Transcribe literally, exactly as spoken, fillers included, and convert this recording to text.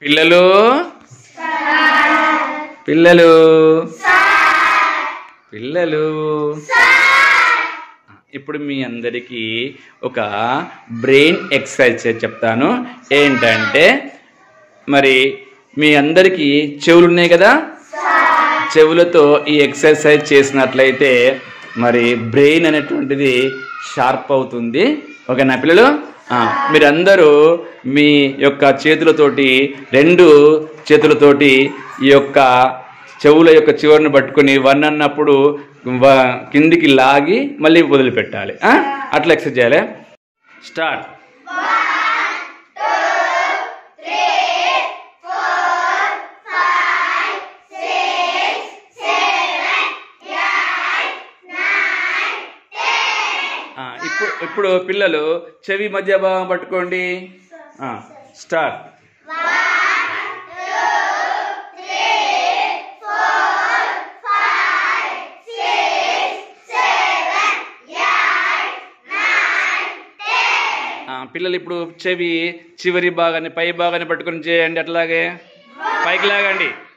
పిల్లలు పిల్లలు పిల్లలు ఇప్పుడు మీ అందరికీ ఒక బ్రెయిన్ ఎక్సర్సైజ్ చెప్తాను. ఏంటంటే మరి మీ అందరికీ చెవులు ఉన్నాయి కదా, చెవులతో ఈ ఎక్సర్సైజ్ చేసినట్లయితే మరి బ్రెయిన్ అనేటువంటిది షార్ప్ అవుతుంది. ఓకేనా పిల్లలు? మీరందరూ మీ యొక్క చేతులతోటి రెండు చేతులతోటి ఈ యొక్క చెవుల యొక్క చివరిని పట్టుకొని వన్ అన్నప్పుడు కిందికి లాగి మళ్ళీ వదిలిపెట్టాలి. అట్లా ఎక్సర్సైజ్ చేయాలి. స్టార్ట్. ఇప్పుడు ఇప్పుడు పిల్లలు చెవి మధ్య భాగం పట్టుకోండి. స్టార్ట్. పిల్లలు ఇప్పుడు చెవి చివరి భాగాన్ని పై భాగాన్ని పట్టుకొని చేయండి. అట్లాగే పైకి లాగండి.